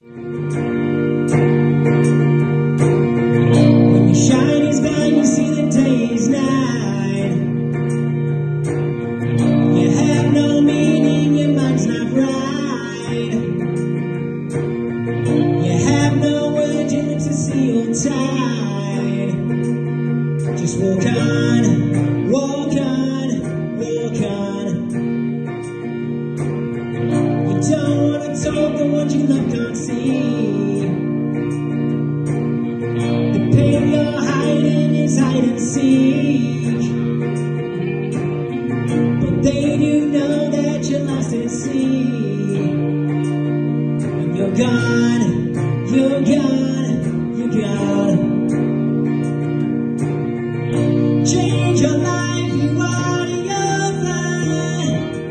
When your shine is gone, you see the day is night. You have no meaning, your mind's not right. You have no urgency or tide. Just walk on, walk on, walk on. You don't want to talk, the ones you love can't see. The pain you're hiding is hide and seek. But they do know that you're lost at sea. And you're gone, you're gone, you're gone. Change your life, you are young.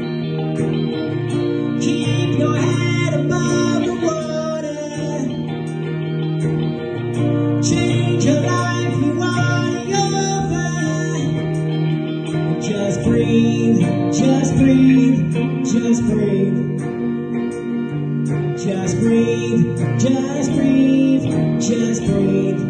Keep your head above the water. Change your life, you are young. Just breathe, just breathe, just breathe. Just breathe, just breathe, just breathe.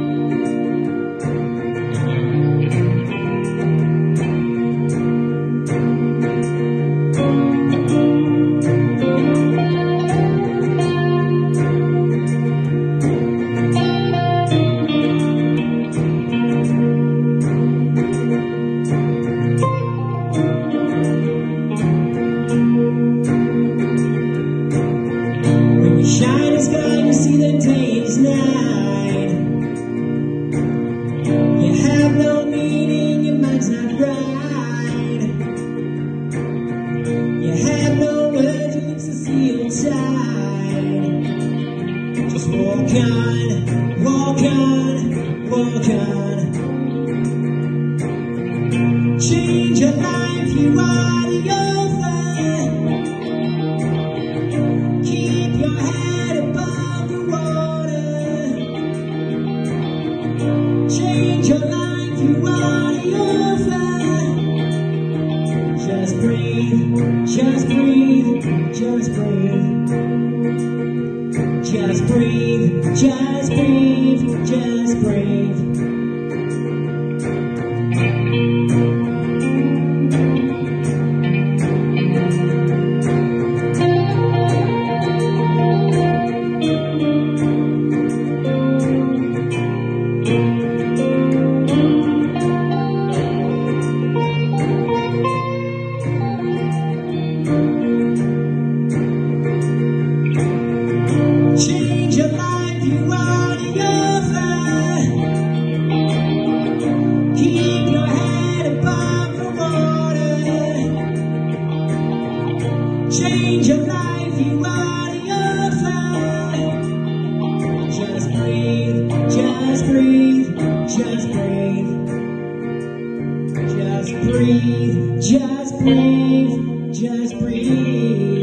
Shine is gone, you see the day is night. You have no meaning, your mind's not right. You have no urgency or tide. Just walk on, walk on, walk on. Change your life, you are the over. Keep your head above the water. Change your life, you are the over. Just breathe, just breathe, just breathe. Just breathe, just breathe, just breathe. Change your life, you are the over. Keep your head above the water. Change your life, you are the over. Just breathe, just breathe, just breathe. Just breathe, just breathe, just breathe.